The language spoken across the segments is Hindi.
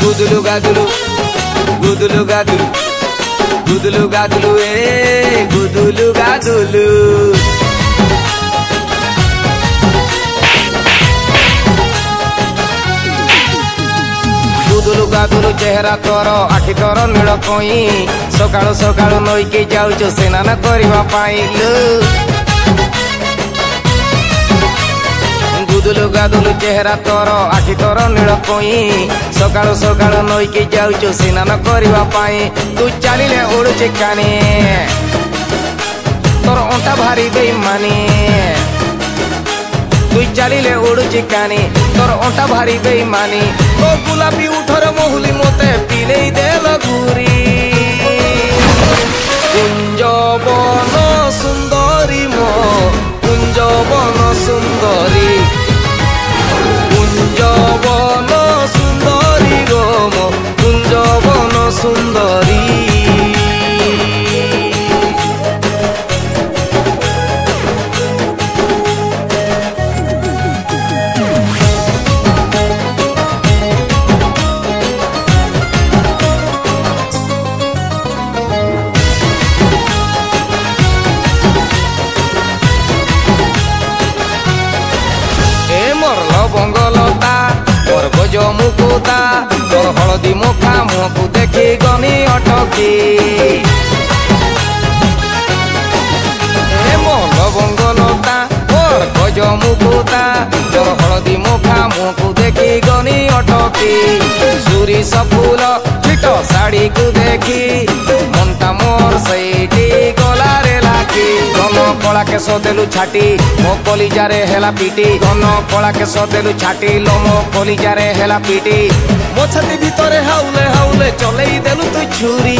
గుదులు గదులు గుదులు గదులు గుదులు గదులు గుదులు గదులు గుదులు గదులు চেহারা ତୋର ଆଖି ତୋର ନୀଳ କଇଁ ସକାଳୁ ସକାଳୁ ନଈକି ଯାଉଛୁ ସ୍ନାନ କରିବା ପାଇଁ गुदुलु गादुलु चेहरा तोर आखि तोर नील कई सकाळु सकाळु नईकी जाऊचु स्नान करबा पाई तू चलिले उड़ुचे कानी तोर अंटा भारी बेईमानी तू चलिले उड़ुचे कानी तोर अंटा भारी बेईमानी ओ गुलाबी उठर महुली मोते पिले देल घुरी कुंजवन सुंदरी मो कुंजवन सुंदरी कुंजवन सुंदरी गो मो कुंजवन सुंदरी बंगलता मोर गज मुकुता तोर हलदी मुखा मुहकु देखी गनी अटकी मोर बंगलता मोर गज मुकुता तोर हलदी मुखा मुहकु देखी गनी अटकी सुरी सफुल फिट साड़ी को देखी मनटा मोर सैटी गलारे लागी घन कला केस देलु छाटी मो कलिजारे हेला पीटी घन कला केस देलु छाटी लो मो कलिजारे हेला पीटी मो छाती भितरे हाउले हाउले चलेई देलु तू छुरी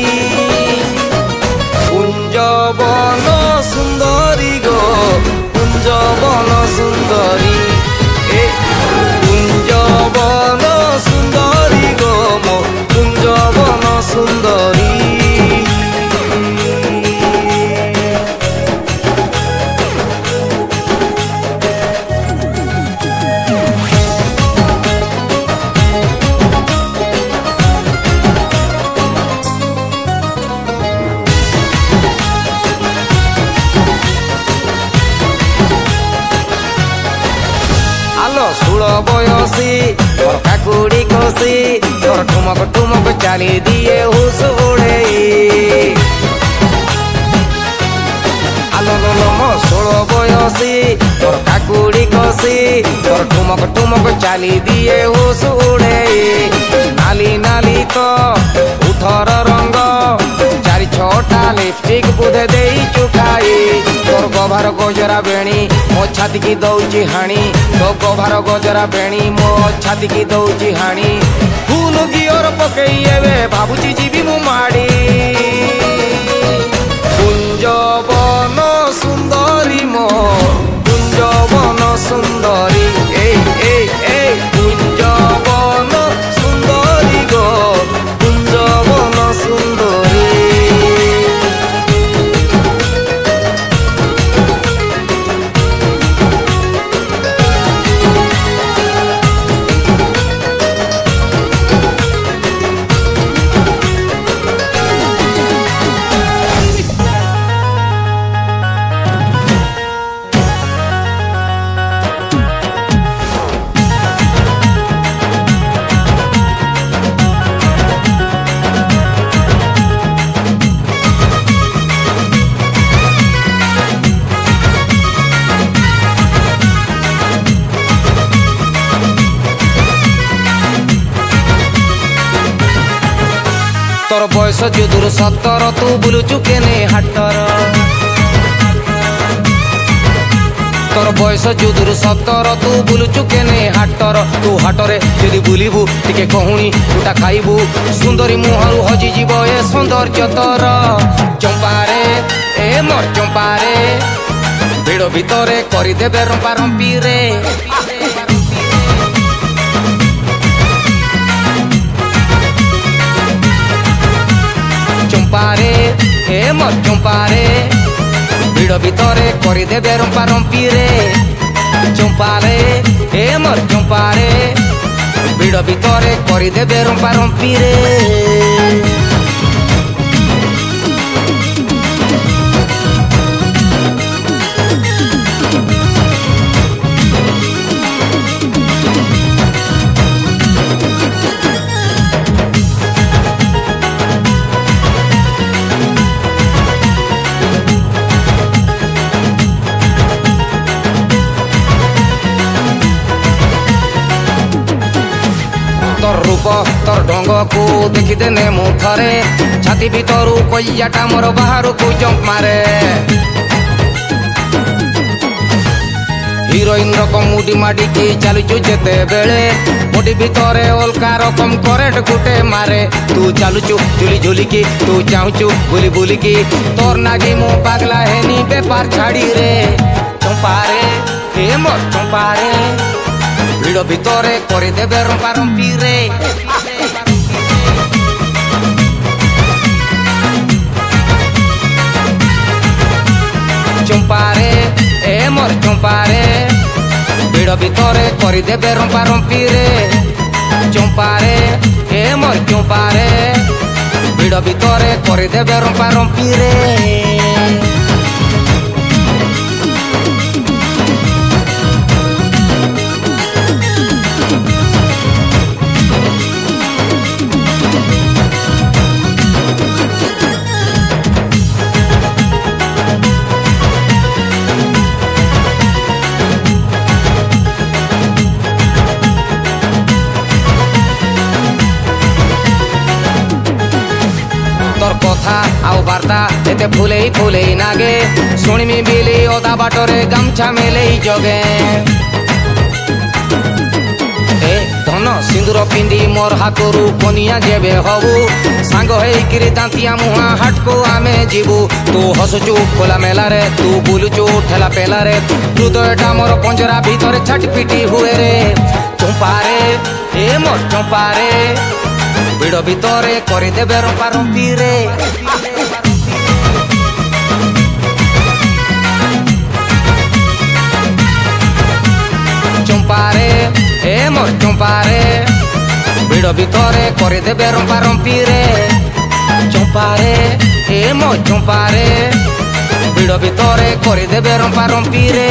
कुंजवन सुंदरी गो कुंजवन सुंदरी कुंजवन सुंदरी गो मो कुंजवन सुंदरी षोल बयसी तोर काकुड़ी कसी तोर ठुमक ठुमक चाली दिए हुस उड़े आलो मो 16 बयसी तोर काकुड़ी कसी तोर ठुमक ठुमक चाली दिए हुस उड़े नाली नाली तो उठर रंग 4-6टा लिपस्टिक बुधे दे चुकाई तोर गभार गजरा बेणी मो छाती की दौची हाणी तो गभार गजरा बेणी मो छाती की दौची हाणी फूल गियर पकई एबे भाबुची जीवी मु माड़ी कुंजवन सुंदरी मो कुंजवन सुंदरी ए कुंजवन सुंदरी गो कुंजवन सुंदरी तोर बयस जुदुर 17 तू बुलुचु केने हाटर तोर बयस जुदुर 17 तू बुलुचु केने हाटर तू हाटरे जदि बुलिबु टिके कहुणी उटा खाइबु सुंदरी मुहरु हजि जीव ए सौंदर्य तोर चंपारे ए मोर चंपारे भिड़ भितरे करि देबे रंपा रंपी रे चंपारे ए मोर चंपारे भिड़ भितरे करि देबे रंपा रंपी रे चंपारे ए मोर चंपारे भिड़ ଭିଡ଼ ଭିତରେ କରିଦେବେ ରମ୍ପା ରମ୍ପିରେ। तोर रूप तोर ढंग को देखीदेने मु थरे छाती भीतर कलिजाटा मोर बाहर को जंप मारे। हिरोइन रकम मुडी माडी की चलुचु जेते बेले बॉडी भीतर अलका रकम करेंट गुटे मारे। तू चलुचु झुली झुली की तू चाहूचु बुली बुली की तोर नागी मु पागला हेनी बेपार छाड़ी रे। चंपारे हे मोर चंपारे ভিড় ভিতরে করে দেবে রম্পা রম্পি রে। চম্পারে এ মোর চম্পারে ভিড় ভিতরে করে দেবে রম্পা রম্পি রে। চম্পারে এ মোর চম্পারে ভিড় ভিতরে করে দেবে রম্পা রম্পি রে। तोर कथा आउ वार्ता एते फुले फुले नागे शुणिमी बिली ओदा बाटरे गामछा मेले जगे। ए धन सिंदूर पिंदी मोर हाथरू कनिया जेबे हबू सांग हेकिरी दांतिया मुहा हाट को आमे जीवू। तू हसुचु खोला मेला रे तू बुलुचु ठेला पेला रे हृदयटा मोर पंजरा भीतर छटपिटी हुए रे। चंपारे ए मोर चंपारे ভিড় ভিতরে করে দেবে রম্পা রম্পি রে। চম্পারে এ মোর চম্পারে ভিড় ভিতরে করে দেবে রম্পা রম্পি রে। চম্পারে এ মোর চম্পারে ভিড় ভিতরে করে দেবে রম্পা রম্পি রে।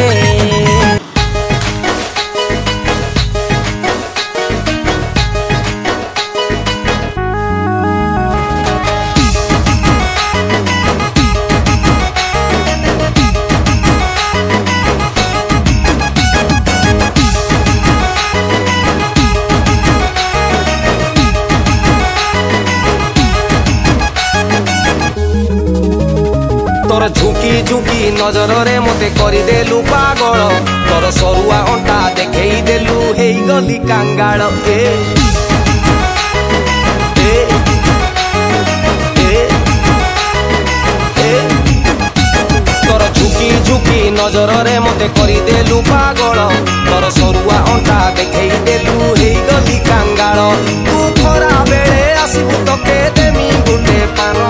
तोर झुकी झुकी नजर रे मते करी देलु पागल तोर सरुआ अंटा देखई देलु हेई गली कांगाल। ए ए ए ए तोर झुकी झुकी नजर रे मते करी देलु पागल तोर सरुआ अंटा देखई देलु हेई गली कांगाल। तू खरा बेले आसीबु तके देमी गुंडे पानो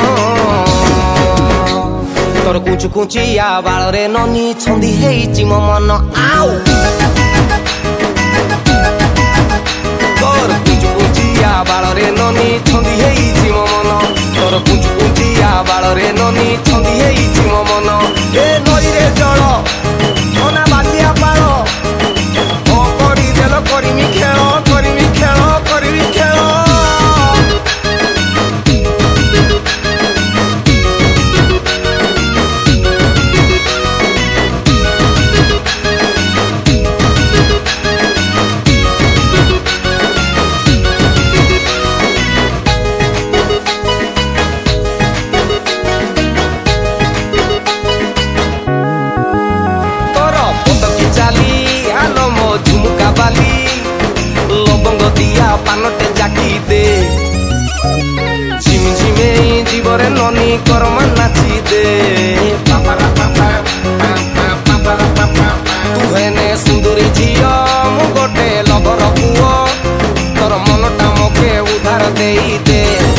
तोर कुचु कुचिया बाल रे ननी छंदी हेइची मो मन आउ। तोर कुचु कुचिया बाल रे ननी छंदी हेइची मो मन तोर कुचु कुचिया बाल रे ननी छंदी हेइची मो मन। ए नई रे जल ओना बालिया पाल ओ करी देलो करिमी खेल करिमी खेल करिमी खेल। दिया पानटे जाकी दे झिमी झिमे जीवरे ननी करमा नाची दे। तू हेने सुंदरी झियो मु गोटे लभर पुओ तोर मनटा मके उधार देई दे।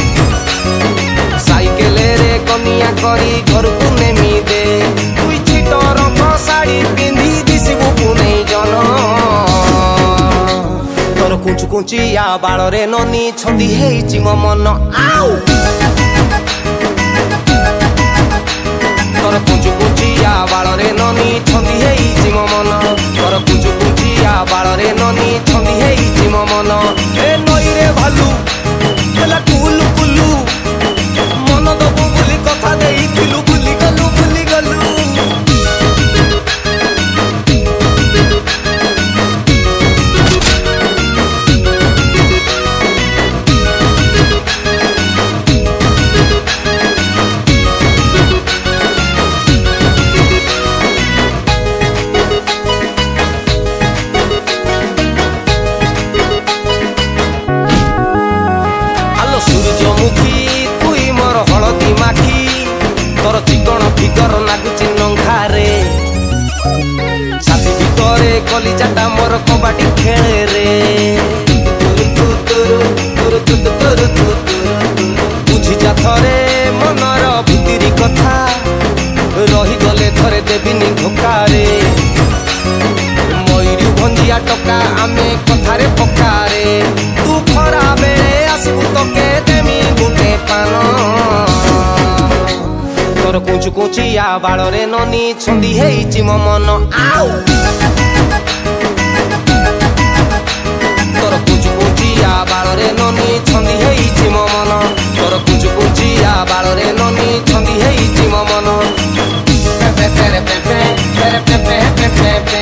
साइकेल रे कनिया करी घर को नेमी दे तुई छिटर साड़ी पिंधी दिसबु पुनै जन। तोर कुंचु कुंचिया बाଳରେ ननी छंदी हेइछि मो मन आउ तोर कुंचु कुंचिया बाଳରେ ननी छंदी हेइछि मो मन तोर कुंचु कुंचिया बाଳରେ ननी छंदी हेइछि मो मन ए नई रे भालू एला कुलु कुलु मन दबु बुली कथा देइथिलु बुली गलु बुली गलु सूरजमुखी तुई मोर हलदी माखी तोर चिकन फिगर नागुची नंखारे छाती भितरे कलिजाटा मोर कबाडी खेले रे बुझी जा थरे मनर भितरी कथा रही गले थरे देबिनी धोकारे मयूरी भंजिया टका आमे कथारे पकारे तू खरा बेले आसबु तके देमी गुटे पान तोर कुंचु कुंचिया बाଳରେ ननी छंदी हेइछि मो मन आउ तोर कुंचु कुंचिया बाଳରେ ननी छंदी हेइछि मो मन तोर कुंचु कुंचिया बाଳରେ ननी छंदी हेइछि मो मन पे पे पे पे पे पे पे पे पे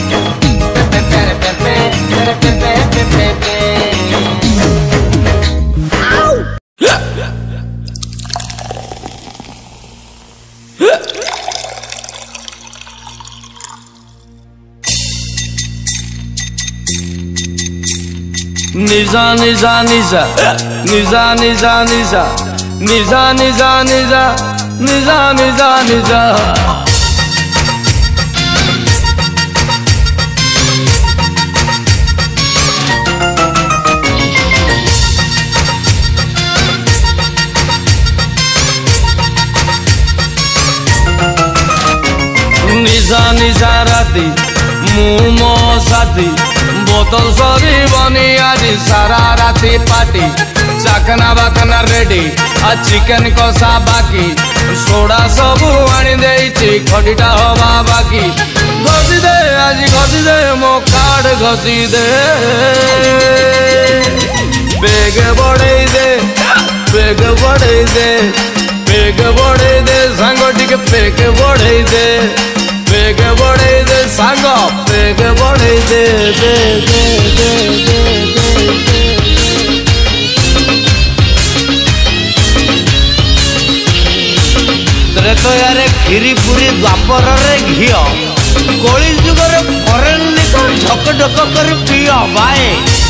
Niza niza niza niza niza niza niza niza niza niza niza niza निजा निजा राती मुमो साथी बोतल सरी बनी आज सारा राती पार्टी चाकना बाकना रेडी आ चिकन कषा बाकी सोडा सबू आनी देइछि खटीटा हवा बाकी घसी दे आज घसी दे मो कार्ड घसी दे बेग बढ़ई दे बेग बढ़ई दे बेग बढ़ई दे सांग टिके बेग बढ़ई दे बेग बढ़ई दे सांग बेग बढ़ई दे दे दे दे दे दे तो यार खीरी पूरी द्वापर रे घियो कोली जुगर फरेन लिकर झक ढक कर पियो बाए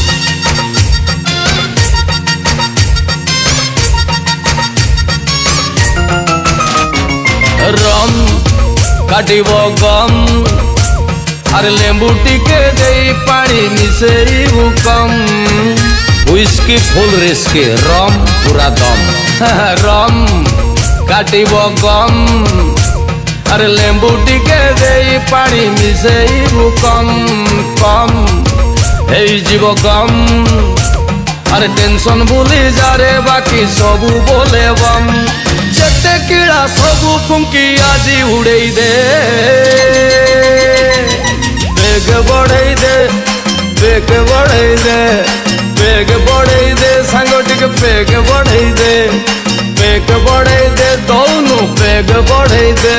रम काटिबो गम अरे लेंबू टिके दे पानी मिसेई हुकम व्हिस्की फुल रिस्की रम पूरा दम रम काटिबो गम अरे लेंबू टिके दे पानी मिसेई हुकम कम हे जीव गम अरे टेंशन भूली जा रे बाकी सबू बोले बम जेते कीड़ा सबू फुंकी आजी उड़ई दे बेग बढ़ई दे बेग बढ़ई दे बेग बढ़ई दे सांग टिके बेग बढ़ई दे बेग बढ़ई दे दोनों बेग बढ़ई दे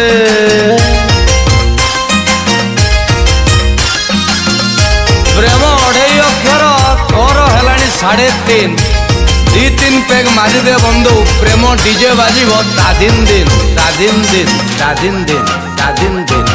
प्रेम 2.5 अक्षर तोर हेलानी 3.5 2-3 पेग मारी दे बंधु प्रेम डीजे बाजिबो तादिन दिन तादिन दिन तादिन दिन तादिन दिन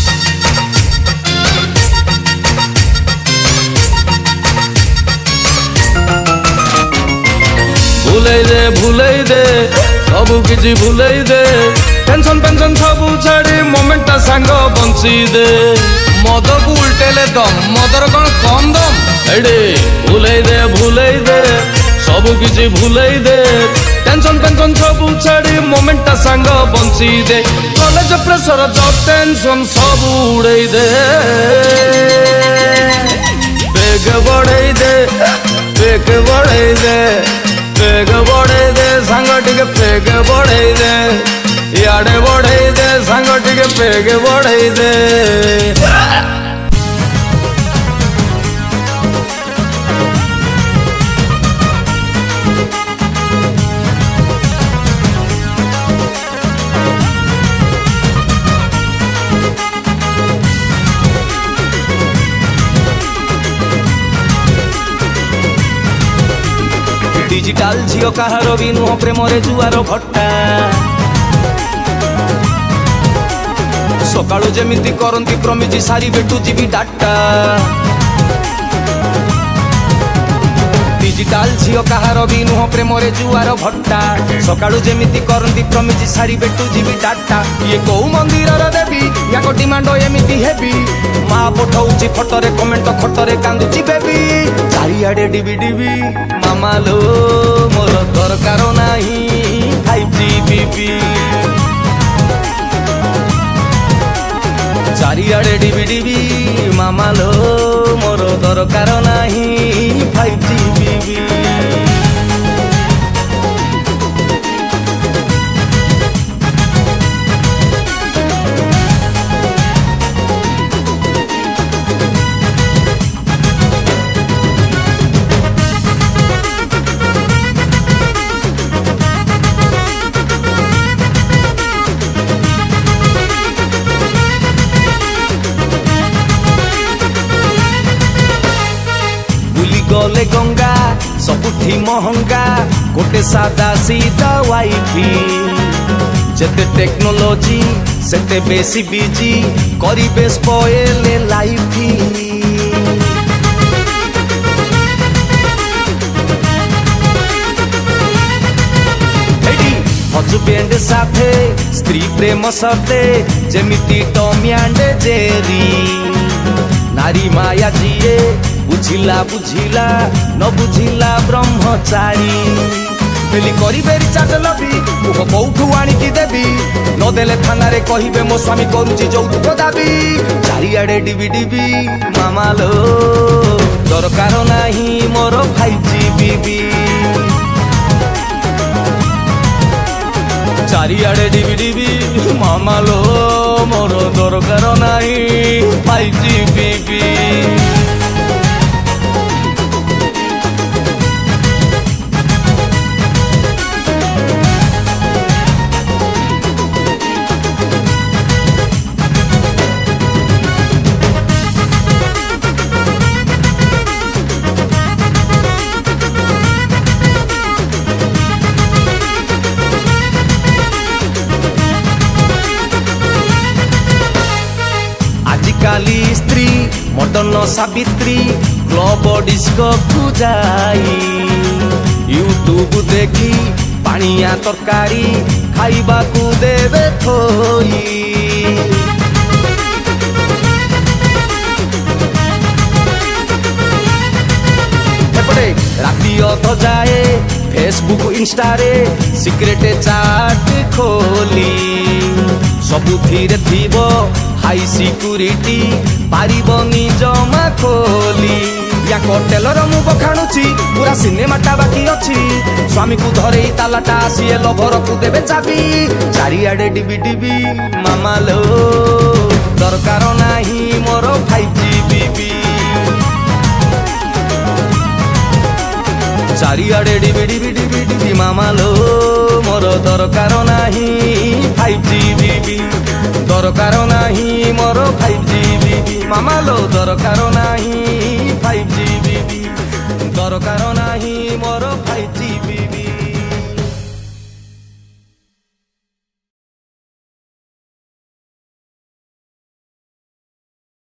भूलई दे सबू किछि भूलई दे टेंशन पेंशन सबू छाड़ी मोमेंटा सांग बंसी दे मद को उल्टेले दम मदर कौन कम दम एडे भूलई दे सबू किछि भूलई दे टेंशन पेंशन सबू छाड़ी मोमेंटा सांग बंसी दे कॉलेज प्रेशर जॉब टेंशन सबू उड़ई दे बेग बढ़ई दे फेक बढ़ाई दे, फेक बढ़ाई दे सांग टिके फेक बढ़ाई दे, याडे बढ़ाई दे सांग टिके फेक बढ़ाई दे। डिजिटाल झील कहार भी नुह प्रेम जुआर भट्टा सकाळु जेमिति करंती प्रमिजी सारी बेटू जीबी डाटा। डिजिटाल झील कहार भी नुह प्रेम जुआर भट्टा सकाळु जेमिति करंती प्रमिजी सारी बेटू जीबी डाटा। ये कौ मंदिर देवी या डिमांड एमिति हेबी माँ पठाऊची फटरे कमेंट खटरे कांदुची बेबी चारिआडे डिबी डिबी मामा लो मोर दरकार नाही 5G बीबी चारिआडे डिबी डिबी मामा लो मोर दरकार नाही 5G बीबी। गले गंगा सबुठी महंगा गोटे सादा सीधा वाइफी जेते टेक्नोलॉजी सेते बेसी बिजी करिबे स्पॉइल लाइफी। हजबैंड साथे स्त्री प्रेम सते जेमिति टॉम एंड जेरी नारी माया जिए बुझिला बुझिला न बुझिला ब्रह्मचारी बेली करी बेरी चाट लबी मुख कौठू आनिकी देवी न देले थाना रे कहिबे मो स्वामी करूची यौतुक दाबी चारिआडे डिबी डिबी मामा लो दरकार नाही मोर 5G बीबी चारिआडे डिबी डिबी मामा लो मोर दरकार नाही 5G बीबी। काली स्त्री मदन सावित्री क्लब डिस्को को जाई यूट्यूब देखी पानिया तरकारी खाइबा को देवे थोई राति अध जाए फेसबुक इंस्टा रे सिक्रेट चाट खोली सबुथिरे थिबो हाई सिक्यूरिटी पारिबनी जमा खोली या होटेलर मु बखाणुची पूरा सिनेमाटा बाकी अछि स्वामी को धरे तालाटा आसीए लभर को देबे चाबी चारिआडे डिबी डिबी मामा लो दरकार नाही मोर 5G बीबी चारिआडे डिबी डिबी डिबी डिबी मामा लो मोर दरकार नाही 5G बीबी दरकार नाही मोर 5G बीबी मामा लो दरकार नाही 5G बीबी दरकार नाही मोर 5G